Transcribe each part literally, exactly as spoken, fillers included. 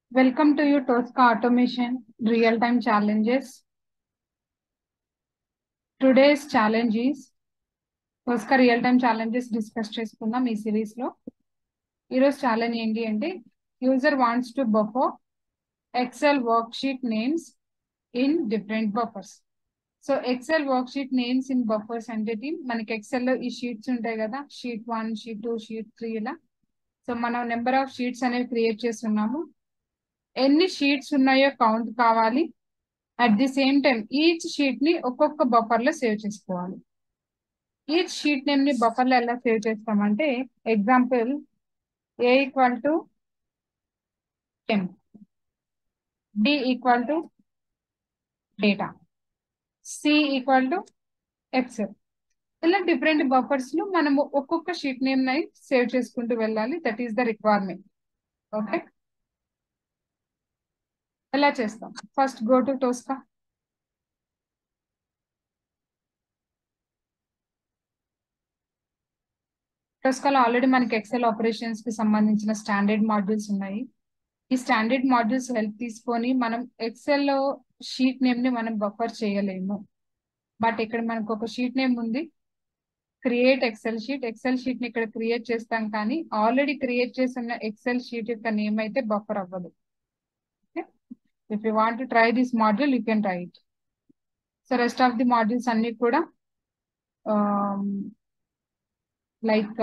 Welcome to your Tosca automation real-time challenges. Today's challenge is Tosca real-time challenges discuss చేసుకుందాం ఈ series లో. ఈరోజు challenge ఏంటి అంటే user wants to buffer Excel worksheet names in different buffers. So excel worksheet names in buffers అంటే మనకి excel లో ఈ షీట్స్ ఉంటాయి కదా, sheet one sheet two sheet three ఇలా. సో మనం నెంబర్ ఆఫ్ షీట్స్ అనేవి క్రియేట్ చేస్తున్నాము. ఎన్ని షీట్స్ ఉన్నాయో కౌంట్ కావాలి. At the same time each sheet ని ఒక్కొక్క బఫర్ లో సేవ్ చేసుకోవాలి. ఈచ్ షీట్ నేమ్ ని బఫర్ లో ఎలా సేవ్ చేస్తామంటే example A equal to ten, D equal to data, C equal to excel. ఇలా డిఫరెంట్ బఫర్స్ లో మనము ఒక్కొక్క షీట్ నేమ్ ని సేవ్ చేసుకుంటూ వెళ్ళాలి. That is the requirement. Okay, ఎలా చేస్తాం? First go to Tosca. టోస్కాలో ఆల్రెడీ మనకి ఎక్సెల్ ఆపరేషన్స్ కి సంబంధించిన స్టాండర్డ్ మాడ్యూల్స్ ఉన్నాయి. ఈ స్టాండర్డ్ మాడ్యూల్స్ హెల్ప్ తీసుకొని మనం ఎక్సెల్ లో షీట్ నేమ్ ని మనం బఫర్ చేయలేము. బట్ ఇక్కడ మనకు ఒక షీట్ నేమ్ ఉంది, create excel sheet. Excel sheet ని ఇక్కడ క్రియేట్ చేస్తాం, కానీ ఆల్రెడీ క్రియేట్ చేసిన ఎక్సెల్ షీట్ యొక్క నేమ్ అయితే బఫర్ అవ్వదు. If you want to try this module you can try it. So rest of the modules అన్ని కూడా లైక్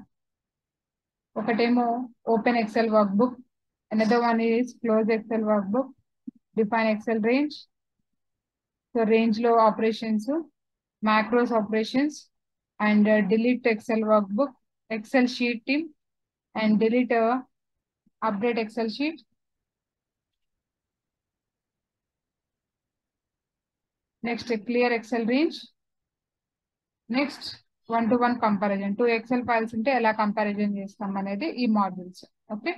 ఒకటేమో open excel workbook, another one is close excel workbook, define excel range. So range లో operations, macros operations, and uh, delete excel workbook, excel sheet team, and delete uh, update excel sheet. Next clear excel range. Next one to one comparison, two excel files ఉంటే ఎలా comparison చేస్తాం అనేది ఈ modules. Okay,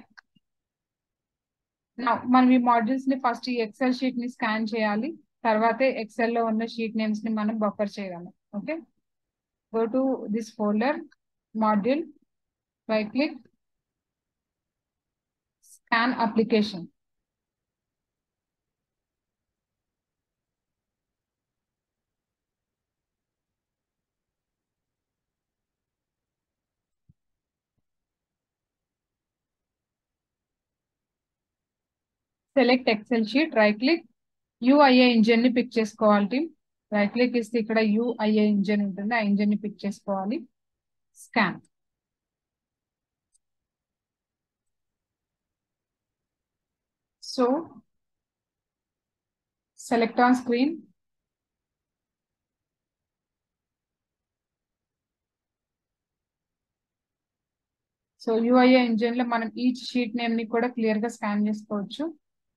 మనం ఈ modules ని first ఈ excel sheet ని స్కాన్ చేయాలి, తర్వాతే ఎక్సెల్ లో ఉన్న షీట్ నేమ్స్ ని మనం బఫర్ చేయగలం. Okay, go to this folder module, right click, scan application. Select excel sheet, right click, UIA engine ని పిక్ చేసుకోవాలి టీమ్. రైట్ క్లిక్ ఇస్తే ఇక్కడ యూఐఏ ఇంజిన్ ఉంటుంది, ఆ ఇంజిన్ ని పిక్ చేసుకోవాలి. Scan. So select on screen. So UIA engine లో మనం ఈచ్ షీట్ నేమ్ ని కూడా క్లియర్ గా స్కాన్ చేసుకోవచ్చు.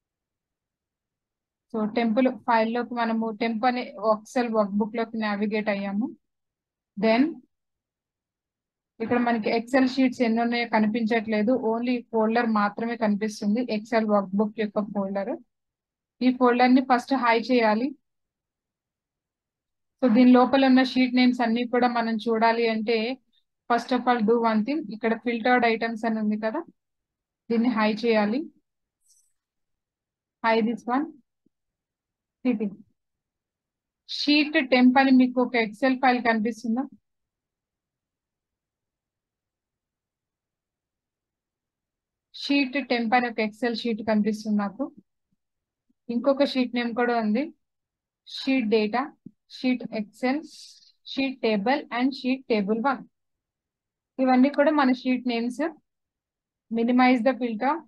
సో టెంపుల్ ఫైల్లోకి మనము టెంప్ అనే ఎక్సెల్ వర్క్ బుక్ లోకి నావిగేట్ అయ్యాము. దెన్ ఇక్కడ మనకి ఎక్సెల్ షీట్స్ ఎన్ని ఉన్నాయో కనిపించట్లేదు, ఓన్లీ ఫోల్డర్ మాత్రమే కనిపిస్తుంది, ఎక్సెల్ వర్క్ బుక్ యొక్క ఫోల్డర్. ఈ ఫోల్డర్ ని ఫస్ట్ హై చేయాలి. సో దీని లోపల ఉన్న షీట్ నేమ్స్ అన్ని కూడా మనం చూడాలి అంటే first of all do one thing, ఇక్కడ ఫిల్టర్డ్ ఐటమ్స్ అని ఉంది కదా, దీన్ని హై చేయాలి. Hide this one, city sheet temp అని మీకు ఒక ఎక్సెల్ ఫైల్ కనిపిస్తుందా? షీట్ టెంప్ అని ఒక ఎక్సెల్ షీట్ కనిపిస్తుంది నాకు. ఇంకొక షీట్ నేమ్ కూడా ఉంది, sheet data, sheet excel, sheet table and sheet table one. ఇవన్నీ కూడా మన sheet names. Minimize the filter.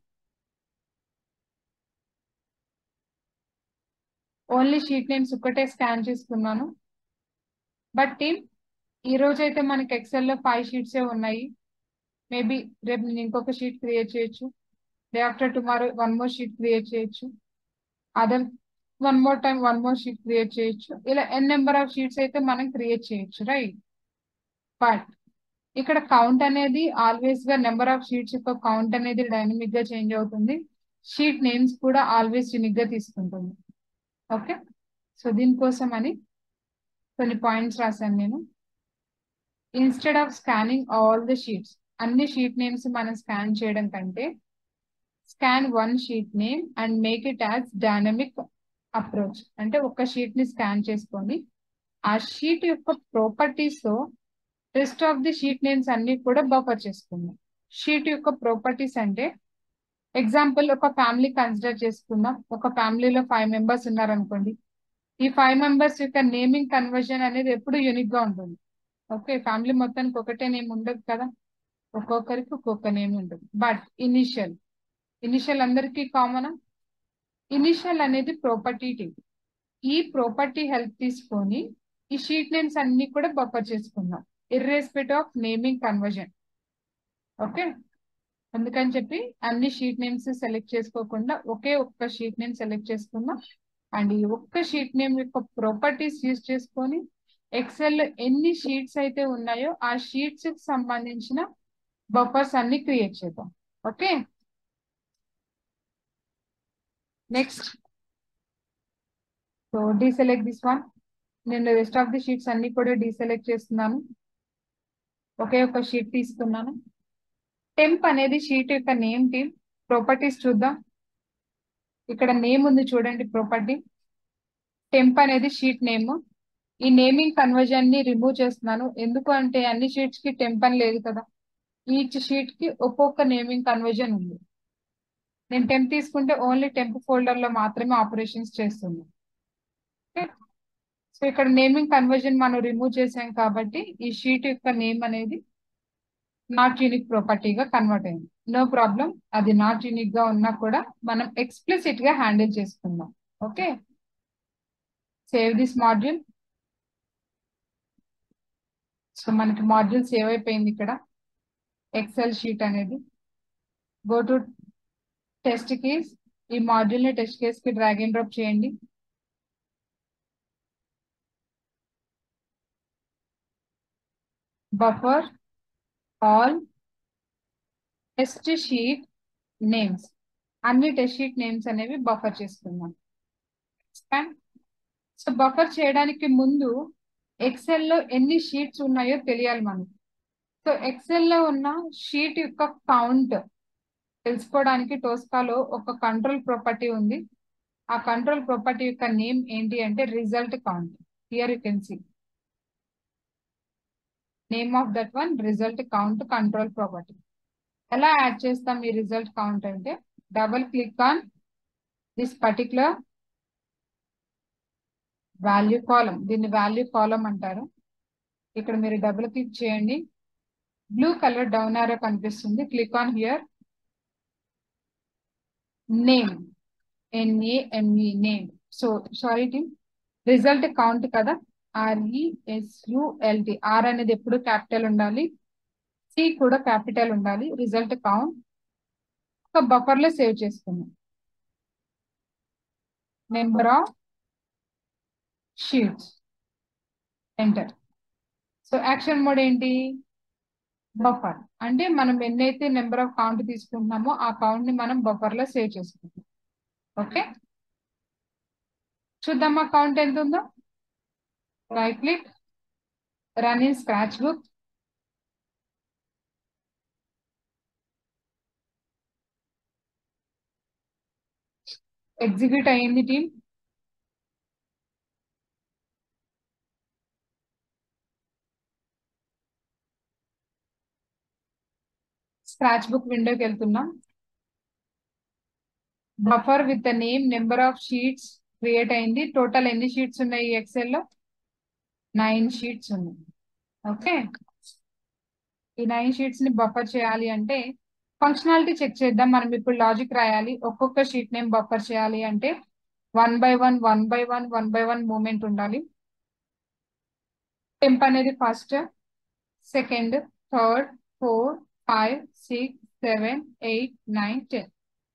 Only sheet names ఒక్కటే స్కాన్ చేసుకున్నాను. బట్ టీమ్ ఈ రోజు అయితే మనకి ఎక్సెల్ లో ఫైవ్ షీట్స్ ఉన్నాయి. మేబీ రేపు నేను ఇంకొక షీట్ క్రియేట్ చేయొచ్చు, day after tomorrow one more sheet create చేయొచ్చు, other one more time one more sheet create చేయొచ్చు. ఇలా ఎన్ నెంబర్ ఆఫ్ షీట్స్ అయితే మనం క్రియేట్ చేయొచ్చు, రైట్? బట్ ఇక్కడ కౌంట్ అనేది ఆల్వేస్ గా నెంబర్ ఆఫ్ షీట్స్ యొక్క కౌంట్ అనేది డైనమిక్ గా చేంజ్ అవుతుంది. షీట్ నేమ్స్ కూడా ఆల్వేస్ యూనిక్ గా తీసుకుంటుంది. ఓకే, సో దీనికోసం అని కొన్ని పాయింట్స్ రాశాను నేను. Instead of scanning all the sheets, అన్ని షీట్ నేమ్స్ మనం స్కాన్ చేయడం కంటే scan one sheet name and make it as dynamic approach. అంటే ఒక షీట్ ని స్కాన్ చేసుకొని ఆ షీట్ యొక్క ప్రాపర్టీస్ తో rest of the sheet names అన్ని కూడా బఫర్ చేసుకుందాం. షీట్ యొక్క ప్రాపర్టీస్ అంటే ఎగ్జాంపుల్ ఒక ఫ్యామిలీ కన్సిడర్ చేసుకుందాం. ఒక ఫ్యామిలీలో ఫైవ్ మెంబర్స్ ఉన్నారనుకోండి. ఈ ఫైవ్ మెంబర్స్ యొక్క నేమింగ్ కన్వర్జన్ అనేది ఎప్పుడు యూనిక్ గా ఉంటుంది. ఓకే, ఫ్యామిలీ మొత్తానికి ఒకటే నేమ్ ఉండదు కదా, ఒక్కొక్కరికి ఒక్కొక్క నేమ్ ఉంటుంది. బట్ ఇనిషియల్ ఇనిషియల్ అందరికీ కామన్. ఇనిషియల్ అనేది ప్రాపర్టీ టీమ్. ఈ ప్రాపర్టీ హెల్ప్ తీసుకొని ఈ షీట్ నేమ్స్ అన్ని కూడా బఫర్ చేసుకుందాం irrespect of naming conversion. Okay, అందుకని చెప్పి అన్ని షీట్ నేమ్స్ సెలెక్ట్ చేసుకోకుండా ఒకే ఒక్క షీట్ నేమ్ సెలెక్ట్ చేసుకుందాం. అండ్ ఈ ఒక్క షీట్ నేమ్ యొక్క ప్రాపర్టీస్ యూజ్ చేసుకొని ఎక్సెల్ ఎన్ని షీట్స్ అయితే ఉన్నాయో ఆ షీట్స్ కి సంబంధించిన బఫర్స్ అన్ని క్రియేట్ చేద్దాం. Okay, next so deselect this one. నేను రెస్ట్ ఆఫ్ ది షీట్స్ అన్ని కూడా డీసెలెక్ట్ చేస్తున్నాను. ఒకే ఒక షీట్ తీసుకున్నాను. టెంప్ అనేది షీట్ యొక్క నేమ్ టీమ్. ప్రాపర్టీస్ చూద్దాం. ఇక్కడ నేమ్ ఉంది చూడండి, ప్రాపర్టీ టెంప్ అనేది షీట్ నేమ్. ఈ నేమింగ్ కన్వర్జన్ ని రిమూవ్ చేస్తున్నాను. ఎందుకు అంటే అన్ని షీట్స్ కి టెంప్ అని లేదు కదా, ఈచ్ షీట్ కి ఒక్కొక్క నేమింగ్ కన్వర్జన్ ఉంది. నేను టెంప్ తీసుకుంటే ఓన్లీ టెంప్ ఫోల్డర్ లో మాత్రమే ఆపరేషన్స్ చేస్తుంది. సో ఇక్కడ నేమింగ్ కన్వర్జన్ మనం రిమూవ్ చేసాం కాబట్టి ఈ షీట్ యొక్క నేమ్ అనేది నాట్ యూనిక్ ప్రాపర్టీగా కన్వర్ట్ అయింది. నో ప్రాబ్లం, అది నాట్ యూనిక్ గా ఉన్నా కూడా మనం ఎక్స్ప్లిసిట్ గా హ్యాండిల్ చేసుకుందాం. Okay, save this module. So మనకి మాడ్యూల్ సేవ్ అయిపోయింది ఇక్కడ, ఎక్సెల్ షీట్ అనేది. Go to test case. ఈ మాడ్యూల్ ని టెస్ట్ కేస్ కి డ్రాగ్ అండ్ డ్రాప్ చేయండి. Buffer all test sheet names. అన్ని టెస్ట్ షీట్ నేమ్స్ అనేవి బఫర్ చేసుకుందాం. సో బఫర్ చేయడానికి ముందు ఎక్సెల్ లో ఎన్ని షీట్స్ ఉన్నాయో తెలియాలి మనకు. సో ఎక్సెల్ లో ఉన్న షీట్ యొక్క కౌంట్ తెలుసుకోవడానికి టోస్కాలో ఒక కంట్రోల్ ప్రాపర్టీ ఉంది. ఆ కంట్రోల్ ప్రాపర్టీ యొక్క నేమ్ ఏంటి అంటే result count. Here you can see name of that one result count control property. ఎలా యాడ్ చేస్తాం ఈ రిజల్ట్ కౌంట్ అంటే double click on this particular value column. దీన్ని వాల్యూ కాలం అంటారు. ఇక్కడ మీరు డబుల్ క్లిక్ చేయండి, బ్లూ కలర్ డౌన్ ఆరో కనిపిస్తుంది. Click on here name, N A M E name. So sorry team, result count కదా, ఆర్ఈఎస్యుఎల్టి. ఆర్ అనేది ఎప్పుడు క్యాపిటల్ ఉండాలి, సి కూడా క్యాపిటల్ ఉండాలి. రిజల్ట్ కౌంట్ ఒక బఫర్ లో సేవ్ చేసుకున్నాం. Number of sheets, enter. So action mode ఏంటి, బఫర్. అంటే మనం ఎన్నైతే నెంబర్ ఆఫ్ కౌంట్ తీసుకుంటున్నామో ఆ కౌంట్ ని మనం బఫర్ లో సేవ్ చేసుకుంటాం. ఓకే, చూద్దాం ఆ కౌంట్ ఎంత ఉందో. Right click, run in scratch book. Execute అయ్యింది టీమ్. స్క్రాచ్ బుక్ విండోకి వెళ్తున్నాం. Buffer with the name number of sheets create అయింది. టోటల్ ఎన్ని షీట్స్ ఉన్నాయి ఎక్సెల్ లో, నైన్ షీట్స్ ఉన్నాయి. ఓకే, ఈ నైన్ షీట్స్ ని బఫర్ చేయాలి అంటే ఫంక్షనాలిటీ చెక్ చేద్దాం. మనం ఇప్పుడు లాజిక్ రాయాలి. ఒక్కొక్క షీట్ నేమ్ బఫర్ చేయాలి అంటే one by one one by one one by one moment ఉండాలి. టెంప్ అనేది first, second, third, four, five, six, seven, eight, nine, ten.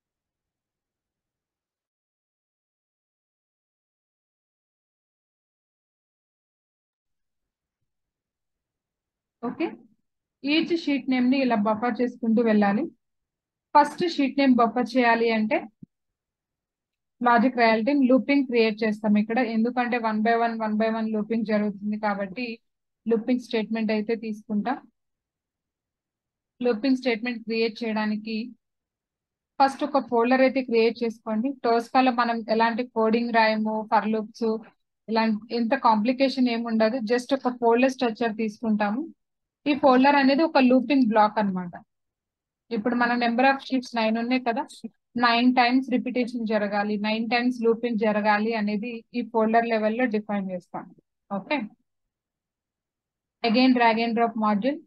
Okay, each sheet name ని ఇలా బఫర్ చేసుకుంటూ వెళ్ళాలి. ఫస్ట్ షీట్ నేమ్ బఫర్ చేయాలి అంటే లాజిక్ రాయాలి. Looping create చేస్తాం ఇక్కడ, ఎందుకంటే one by one one by one looping జరుగుతుంది కాబట్టి లూపింగ్ స్టేట్మెంట్ అయితే తీసుకుంటాం. లూపింగ్ స్టేట్మెంట్ క్రియేట్ చేయడానికి ఫస్ట్ ఒక ఫోల్డర్ అయితే క్రియేట్ చేసుకోండి. టోస్కాలో మనం ఎలాంటి కోడింగ్ రాయము, ఫర్ లూప్స్ ఇలాంటి ఎంత కాంప్లికేషన్ ఏమి ఉండదు. జస్ట్ ఒక ఫోల్డర్ స్ట్రక్చర్ తీసుకుంటాము. ఈ ఫోల్డర్ అనేది ఒక లూపింగ్ బ్లాక్ అన్నమాట. ఇప్పుడు మన నెంబర్ ఆఫ్ షీట్స్ నైన్ ఉన్నాయి కదా, నైన్ టైమ్స్ రిపిటేషన్ జరగాలి, నైన్ టైమ్స్ లూపింగ్ జరగాలి అనేది ఈ ఫోల్డర్ లెవెల్లో డిఫైన్ చేస్తాం. Okay, again drag and drop module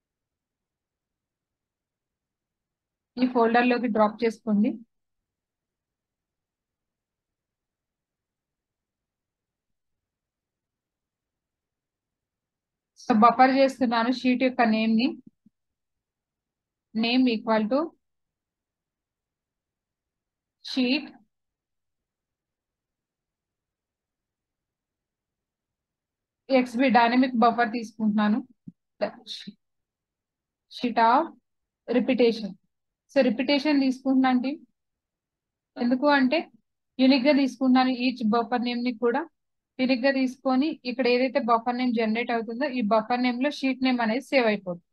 ఈ ఫోల్డర్ లోకి డ్రాప్ చేసుకోండి. సో బఫర్ చేస్తున్నాను షీట్ యొక్క నేమ్ ని. Name equal to sheet X B dynamic buffer తీసుకుంటున్నాను. Sheet of repetition. So repetition తీసుకుంటున్నాండి. ఎందుకు అంటే యూనిక్ గా తీసుకుంటున్నాను. ఈచ్ బఫర్ నేమ్ ని కూడా యూనిక్ గా తీసుకొని ఇక్కడ ఏదైతే బఫర్ నేమ్ జనరేట్ అవుతుందో ఈ బఫర్ నేమ్ లో షీట్ నేమ్ అనేది సేవ్ అయిపోతుంది.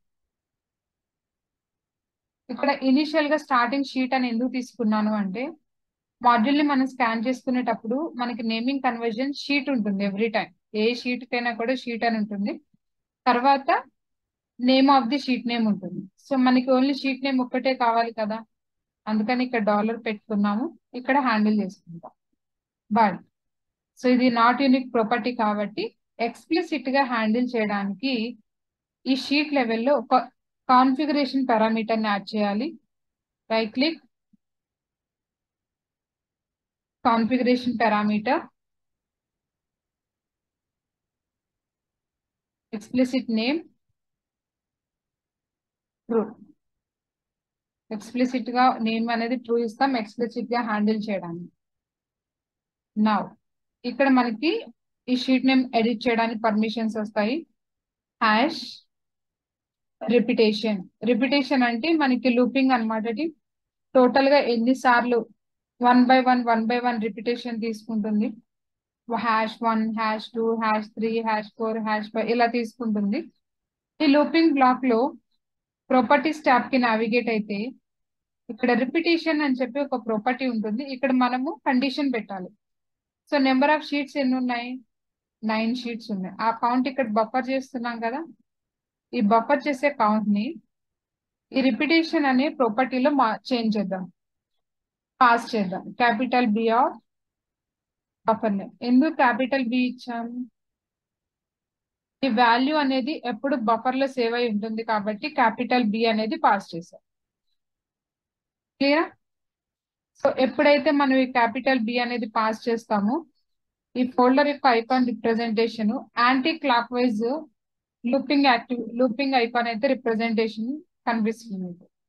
ఇక్కడ ఇనిషియల్ గా స్టార్టింగ్ షీట్ అని ఎందుకు తీసుకున్నాను అంటే మాడ్యూల్ ని మనం స్కాన్ చేసుకునేటప్పుడు మనకి నేమింగ్ కన్వర్జన్ షీట్ ఉంటుంది. ఎవ్రీ టైం ఏ షీట్ కైనా కూడా షీట్ అని ఉంటుంది. తర్వాత name of the sheet name ఉంటుంది. సో మనకి ఓన్లీ షీట్ నేమ్ ఒక్కటే కావాలి కదా, అందుకని ఇక్కడ డాలర్ పెట్టుకున్నాము, ఇక్కడ హ్యాండిల్ చేసుకుంటాం. బట్ సో ఇది నాట్ యూనిక్ ప్రాపర్టీ కాబట్టి ఎక్స్ప్లిసిట్ గా హ్యాండిల్ చేయడానికి ఈ షీట్ లెవెల్లో ఒక కాన్ఫిగరేషన్ పారామీటర్ ని యాడ్ చేయాలి. Right click, configuration parameter, explicit name true. Explicit గా నేమ్ అనేది ట్రూ ఇస్తాం, ఎక్స్ప్లిసిట్ గా హ్యాండిల్ చేయడానికి. నౌ ఇక్కడ మనకి ఈ షీట్ నేమ్ ఎడిట్ చేయడానికి పర్మిషన్స్ వస్తాయి. Hash repetition. రిపిటేషన్ అంటే మనకి లూపింగ్ అనమాట. టోటల్ గా ఎన్ని సార్లు one by one one by one repetition తీసుకుంటుంది. Hash one, hash two, hash three, hash four, hash five ఇలా తీసుకుంటుంది. ఈ లూపింగ్ బ్లాక్ లో ప్రాపర్టీస్ ట్యాబ్ కి నావిగేట్ అయితే ఇక్కడ రిపిటేషన్ అని చెప్పి ఒక ప్రాపర్టీ ఉంటుంది. ఇక్కడ మనము కండిషన్ పెట్టాలి. సో నెంబర్ ఆఫ్ షీట్స్ ఎన్ని ఉన్నాయి, నైన్ షీట్స్ ఉన్నాయి. ఆ కౌంట్ ఇక్కడ బఫర్ చేస్తున్నాం కదా, ఈ బఫర్ చేసే కౌంట్ ని ఈ రిపిటేషన్ అనే ప్రాపర్టీలో చేంజ్ చేద్దాం, పాస్ చేద్దాం. Capital B of buffer name. ఎందుకు క్యాపిటల్ బి ఇచ్చాము, ఈ వాల్యూ అనేది ఎప్పుడు బఫర్ లో సేవ్ అయి ఉంటుంది కాబట్టి క్యాపిటల్ బి అనేది పాస్ చేసాం. క్లియర్? సో ఎప్పుడైతే మనం ఈ క్యాపిటల్ బి అనేది పాస్ చేస్తామో ఈ ఫోల్డర్ యొక్క icon representation anticlockwise looping active looping icon అయితే రిప్రజెంటేషన్ కనిపిస్తుంది.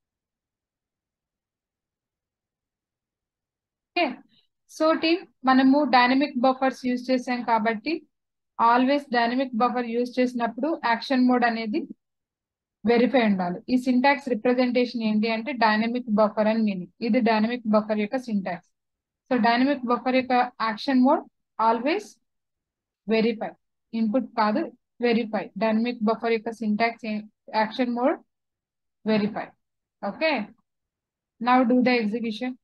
ఓకే, సో టీమ్ మనము డైనమిక్ బఫర్స్ యూజ్ చేసాం కాబట్టి ఆల్వేస్ డైనమిక్ బఫర్ యూజ్ చేసినప్పుడు యాక్షన్ మోడ్ అనేది వెరిఫై ఉండాలి. ఈ సింటాక్స్ రిప్రజెంటేషన్ ఏంటి అంటే డైనమిక్ బఫర్ అని మీనింగ్. ఇది డైనమిక్ బఫర్ యొక్క సింటాక్స్. సో డైనమిక్ బఫర్ యొక్క action mode always verify, input కాదు వెరిఫై. డైనమిక్ బఫర్ యొక్క syntax action mode verify. Okay, now do the execution.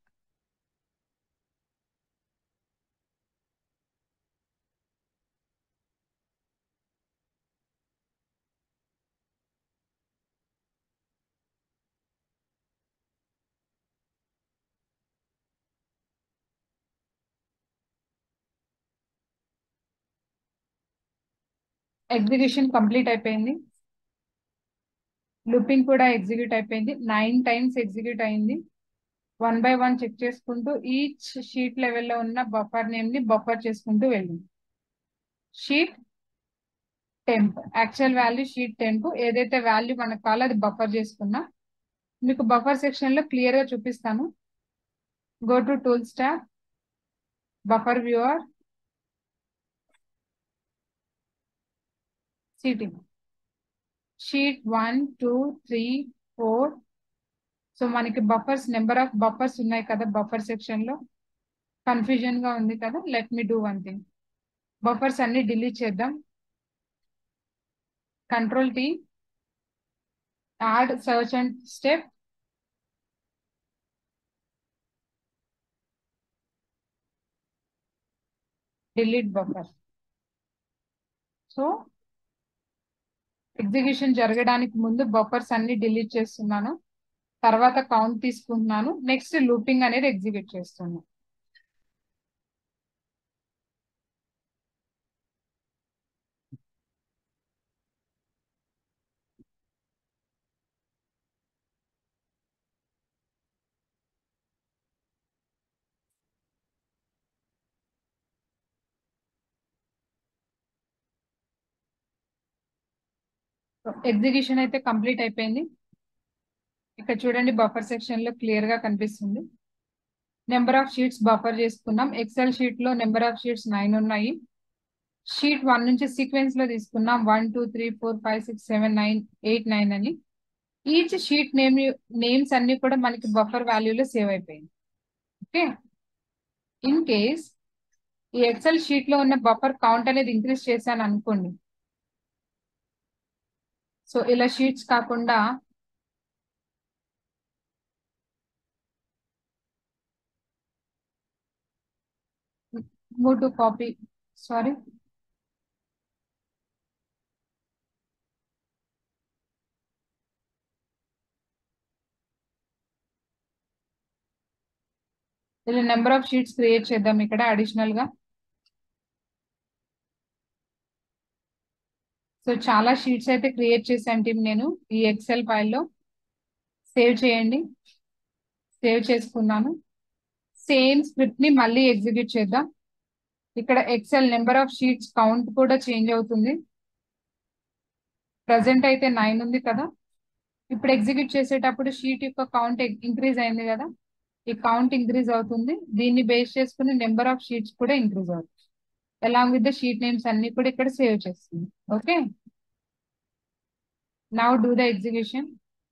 Execution complete అయిపోయింది. లూపింగ్ కూడా ఎగ్జిక్యూట్ అయిపోయింది. నైన్ టైమ్స్ ఎగ్జిక్యూట్ అయింది. One by one check చేసుకుంటూ each sheet లెవెల్లో ఉన్న బఫర్ నేమ్ ని బఫర్ చేసుకుంటూ వెళ్ళింది. Sheet temp, actual value sheet temp. ఏదైతే వాల్యూ మనకు కావాలో అది బఫర్ చేసుకున్నా. మీకు బఫర్ సెక్షన్ లో క్లియర్ గా చూపిస్తాను. Go to tools tab, buffer viewer, setting, sheet one two three four. So మనకి బఫర్స్ నెంబర్ ఆఫ్ బఫర్స్ ఉన్నాయి కదా బఫర్ సెక్షన్ లో. కన్ఫ్యూజన్ గా ఉంది కదా, let me do one thing. Buffers అన్ని డిలీట్ చేద్దాం. Control T, add search and step, delete buffer. So execution జరగడానికి ముందు బఫర్స్ అన్ని డిలీట్ చేస్తున్నాను, తర్వాత కౌంట్ తీసుకుంటున్నాను, నెక్స్ట్ లూపింగ్ అనేది ఎగ్జిక్యూట్ చేస్తున్నాను. ఎగ్జిక్యూషన్ అయితే కంప్లీట్ అయిపోయింది. ఇక్కడ చూడండి బఫర్ సెక్షన్ లో క్లియర్ గా కనిపిస్తుంది. నెంబర్ ఆఫ్ షీట్స్ బఫర్ చేసుకున్నాం. ఎక్సెల్ షీట్ లో నెంబర్ ఆఫ్ షీట్స్ నైన్ ఉన్నాయి. షీట్ వన్ నుంచి సీక్వెన్స్ లో తీసుకున్నాం one two three four five six seven nine eight nine అని. ఈచ్ షీట్ నేమ్ నేమ్స్ అన్ని కూడా మనకి బఫర్ వాల్యూలో సేవ్ అయిపోయింది. ఓకే, ఇన్ కేస్ ఈ ఎక్సెల్ షీట్ లో ఉన్న బఫర్ కౌంట్ అనేది ఇంక్రీజ్ చేశాను అనుకోండి. సో ఇలా షీట్స్ కాకుండా మూవ్ టు కాపీ సారీ ఇలా నెంబర్ ఆఫ్ షీట్స్ క్రియేట్ చేద్దాం ఇక్కడ అడిషనల్ గా. సో చాలా షీట్స్ అయితే క్రియేట్ చేశాను టీమ్ నేను ఈ ఎక్సెల్ ఫైల్లో. సేవ్ చేయండి. సేవ్ చేసుకున్నాను. సేమ్ స్క్రిప్ట్ ని మళ్ళీ ఎగ్జిక్యూట్ చేద్దాం. ఇక్కడ excel number of sheets count కూడా చేంజ్ అవుతుంది. ప్రజెంట్ అయితే నైన్ ఉంది కదా, ఇప్పుడు ఎగ్జిక్యూట్ చేసేటప్పుడు షీట్ యొక్క కౌంట్ ఇంక్రీజ్ అయింది కదా, ఈ కౌంట్ ఇంక్రీజ్ అవుతుంది. దీన్ని బేస్ చేసుకుని నెంబర్ ఆఫ్ షీట్స్ కూడా ఇంక్రీజ్ అవుతుంది. Along with the sheet names అన్ని కూడా ఇక్కడ సేవ్ చేస్తుంది. Okay, now do the execution.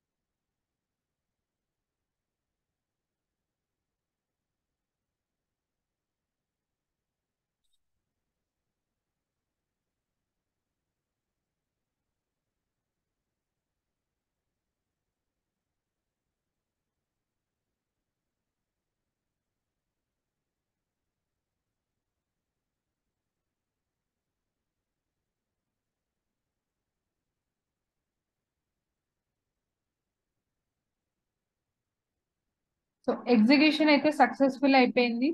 So execution అయితే సక్సెస్ఫుల్ అయిపోయింది.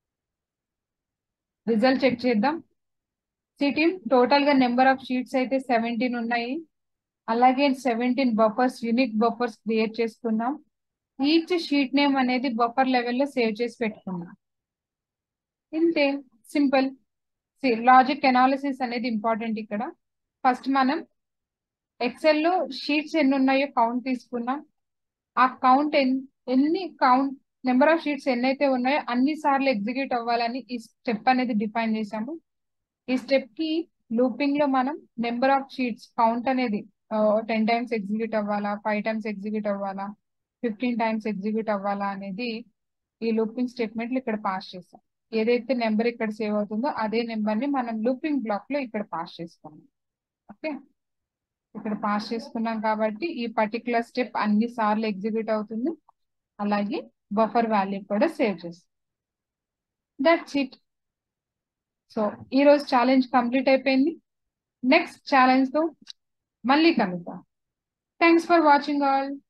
రిజల్ట్ చెక్ చేద్దాం. టీమ్ టోటల్ గా నెంబర్ ఆఫ్ షీట్స్ అయితే సెవెంటీన్ ఉన్నాయి. అలాగే seventeen buffers unique buffers create చేసుకున్నాం. ఈచ్ షీట్ నేమ్ అనేది బఫర్ లెవెల్లో సేవ్ చేసి పెట్టుకున్నాం. ఇంతే, సింపుల్. లాజిక్ అనాలిసిస్ అనేది ఇంపార్టెంట్ ఇక్కడ. ఫస్ట్ మనం ఎక్సెల్ లో షీట్స్ ఎన్ని ఉన్నాయో కౌంట్ తీసుకున్నాం. ఆ కౌంట్ ఎన్ని కౌంట్ నెంబర్ ఆఫ్ షీట్స్ ఎన్నైతే ఉన్నాయో అన్ని సార్లు ఎగ్జిక్యూట్ అవ్వాలని ఈ స్టెప్ అనేది డిఫైన్ చేశాము. ఈ స్టెప్ కి లూపింగ్ లో మనం నెంబర్ ఆఫ్ షీట్స్ కౌంట్ అనేది టెన్ టైమ్స్ ఎగ్జిక్యూట్ అవ్వాలా, ఫైవ్ టైమ్స్ ఎగ్జిక్యూట్ అవ్వాలా, ఫిఫ్టీన్ టైమ్స్ ఎగ్జిక్యూట్ అవ్వాలా అనేది ఈ లూపింగ్ స్టేట్మెంట్లు ఇక్కడ పాస్ చేస్తాం. ఏదైతే నెంబర్ ఇక్కడ సేవ్ అవుతుందో అదే నెంబర్ ని మనం లూపింగ్ బ్లాక్ లో ఇక్కడ పాస్ చేసుకున్నాం. ఓకే, ఇక్కడ పాస్ చేసుకున్నాం కాబట్టి ఈ పర్టికులర్ స్టెప్ అన్ని సార్లు ఎగ్జిక్యూట్ అవుతుంది. అలాగే బఫర్ వాల్యూ కూడా సేవ్ చేస్తాం. That's it. సో ఈ రోజు ఛాలెంజ్ కంప్లీట్ అయిపోయింది. నెక్స్ట్ ఛాలెంజ్ తో మళ్ళీ కలుద్దాం. Thanks for watching all.